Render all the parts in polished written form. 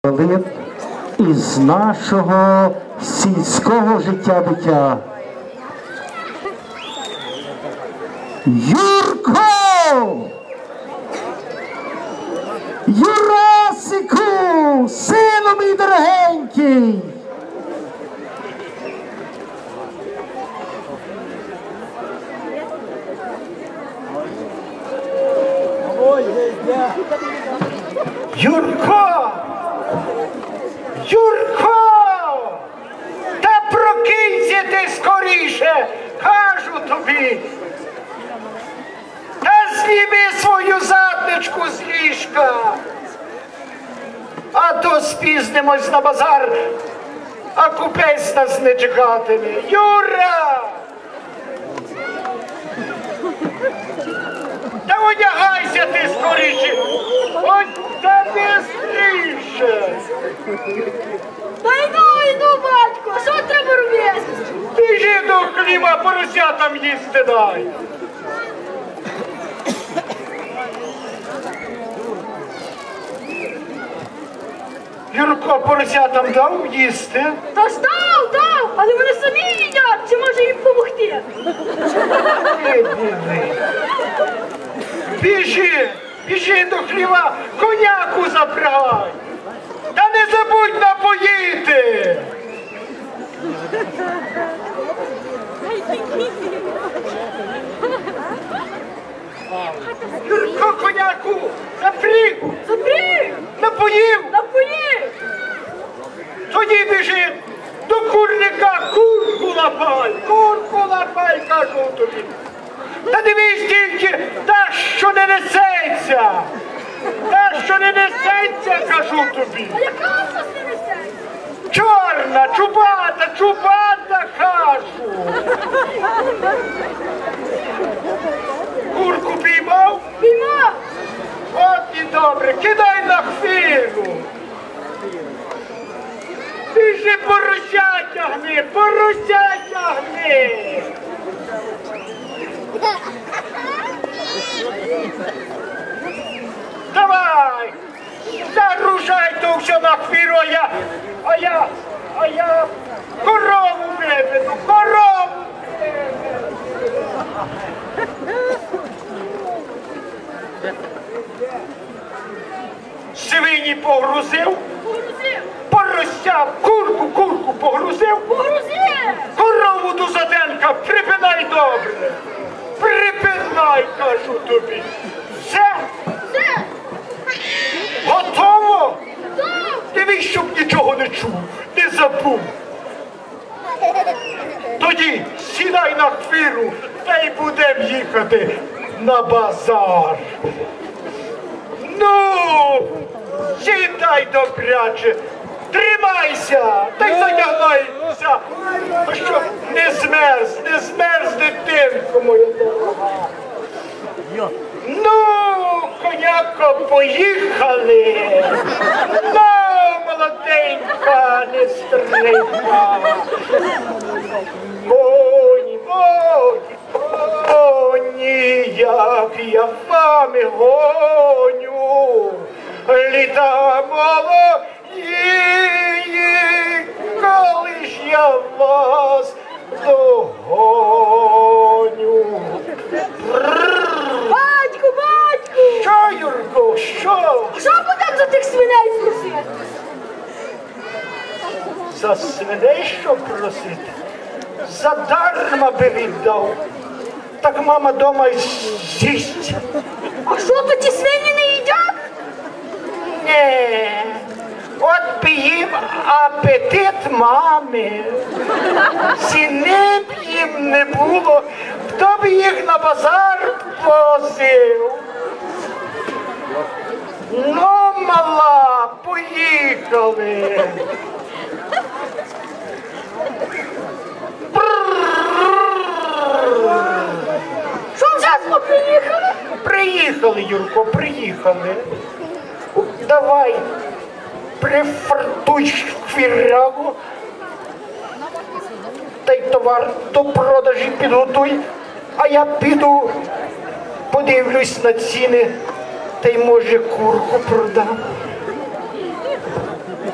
із нашого сільського життя-биття. Юрко! Юрасику! Сину мій дорогенький! Юрко! Юрко! Та прокинься ти скоріше, кажу тобі. Та зніми свою задничку з ліжка. А то спізнимось на базар, а купець нас не чекатиме. Юра! Та одягайся ти скоріше. Ось та бистріше. Та йду, батько, що треба робити? Біжи до хліба, поросятам їсти дай. Юрко, поросятам дав їсти? Та ж дав, але вони самі їдять, чи може їм помогти? Біжи до хліва, коняку запрягай. Та не забудь напоїти. Юрко, коняку, запріг. Напоїв. Тоді біжи до курника, курку лапай, кажу тобі. Та дивись тільки, та що не несеться, кажу тобі. А яка у нас не несе? Чорна, чубата, кажу. Курку піймав? Піймав. От і добре, кидай на хвилю. Біжи, порося тягни. Давай, загружай то все на хвилю, а я корову виведу. Свині погрузив, порося, курку погрузив, корову до заденка, припинай добре, кажу тобі. Все? Готово? Дивись, щоб нічого не чув, не забув. Тоді сідай на хвилю, та й будемо їхати на базар. Ну, сідай добряче, тримайся, та й задягайся, щоб не змерз, дитинко моя дорога. Ну, коняко, поїхали. Ну, молоденька, не стрийка. Коні, як я вами гоню, літа молоді, коли ж я вас догоню. Батьку! Що, Юрко, що? Що будемо за тих свиней просити? За свиней що просити? Задарма би віддав. Так мама дома з'їсть. А що то ті свині не їдять? Ні, от би їм апетит мами. Ціни б їм не було, хто б їх на базар возив. Ну, мала, поїхали. Що вчасно приїхали? Приїхали, Юрко, приїхали. Давай, прифартуй хвіряву, та й товар до продажі підготуй, а я піду, подивлюсь на ціни, та й може курку продам.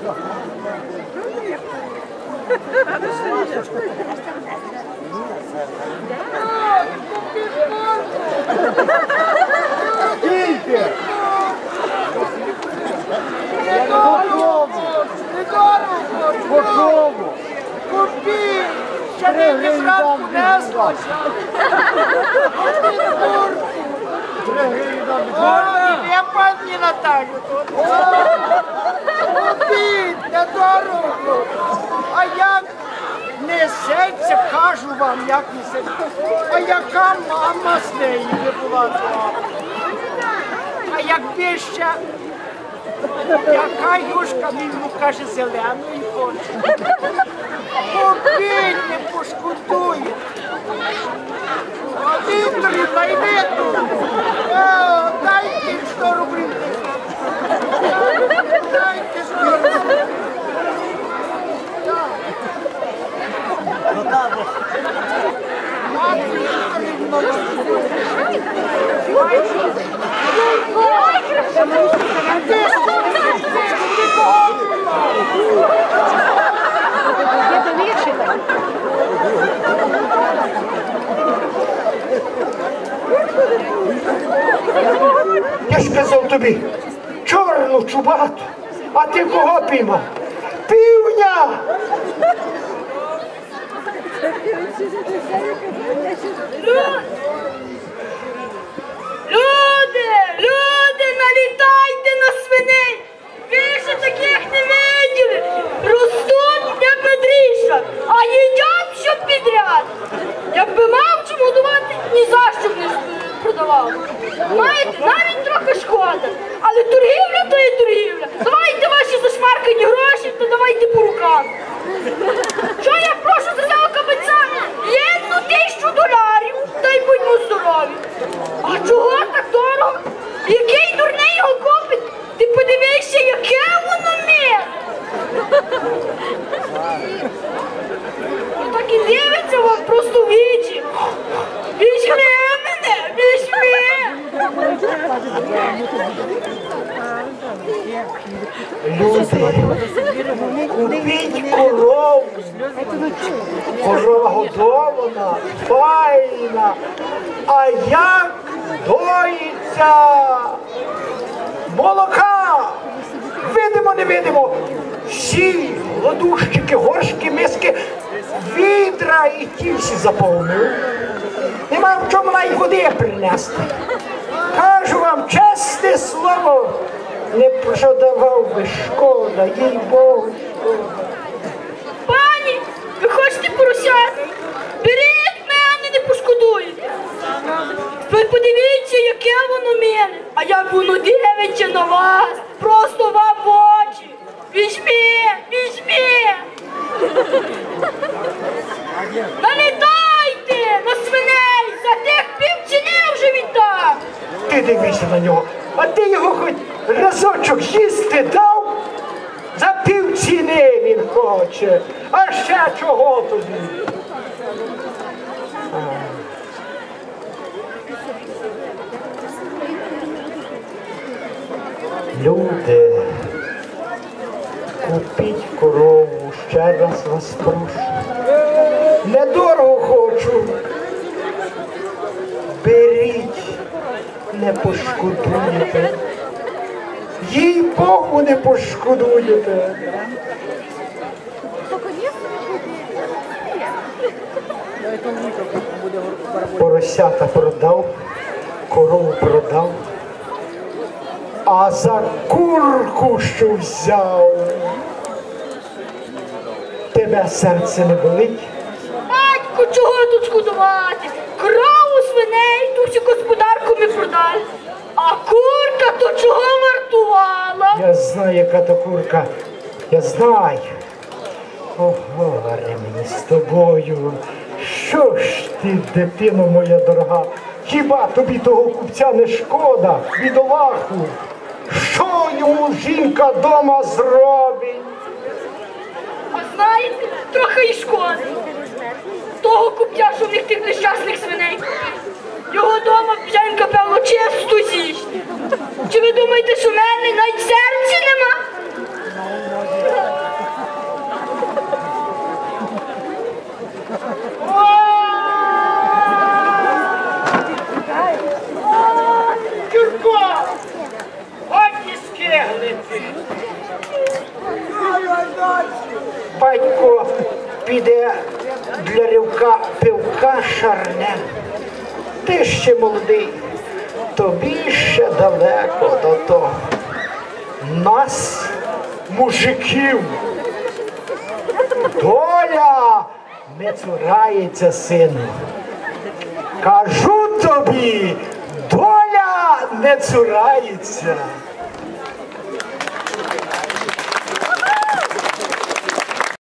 Скільки? По кому? Купіть! Ще не зранку неслося! Я пані Наталю тут. Купіть, недорого. А як несеться, кажу вам, як несеться. А яка мама з неї не була дома? А якби ще, яка юшка мені каже, зеленої хоче. Купіть, не пошкодує. Вікторівна, йди тут. Дайте 100 рублів. Дайте 100 рублів. Я ж казав тобі, чорну чубату, а ти кого піймав? Півня! Люди, налітайте на свиней! Ви ще таких не виділи! Ростуть, як на дріжджах, а їдять, що підряд! Якби мав чому давати, ні за що б не продавав. Знаєте, навіть трохи шкода, але торгівля то є торгівля. Давайте ваші зашмаркані гроші, то давайте по рукам. Що я прошу за цього кабаця? $1000, та й будьмо здорові. А чого так дорого? Який дурний його купить? Ти подивися, яке воно мє. Так і дивиться вам просто в вічі. Візьми мене, візьми. Люди, купіть корову. Корова годована, файна. А як доїться? Молока! Видимо, не видимо. Всі ладущики, горшки, миски, відра і ті всі заповнили. Нема в чому навіть води принести. Кажу вам, чесне слово, не продавав би, шкода, їй Богу, шкода. Пані, ви хочете поросяти? Беріть мене, не пошкодуєте. Ви подивіться, яке воно мене, а як воно дивиться на вас, просто вам в очі. Візьми, візьми. Налітайте на свиней, за тих півціни вже віддам. Ти дивися на нього, а ти його хоч разочок їсти дав? За півціни він хоче, а ще чого тобі? Люди, купіть корову, ще раз вас прошу. Недорого хочу. Беріть, не пошкодуєте. Їй Богу не пошкодуєте. Поросята продав, корову продав, а за курку, що взяв, тебе серце не болить? Батько, чого тут шкодувати? Корову, свиней, ту всю господарку ми продали. А курка то чого вартувала? Я знаю, яка то курка. Я знаю. О, горе мені з тобою. Що ж ти, дитино моя дорога? Хіба тобі того купця не шкода, бідолаху? Що йому жінка дома зробить? А знаєте, трохи і шкода. Того купця, що в них тих нещасних свиней купив. Його дома жінка, певно, чисто з'їсть. Чи ви думаєте, що в мене навіть серця нема? батько піде для рівка пивка шарне. Ти ще молодий, тобі ще далеко до того. Нас, мужиків, доля не цурається, сину. Кажу тобі, доля не цурається.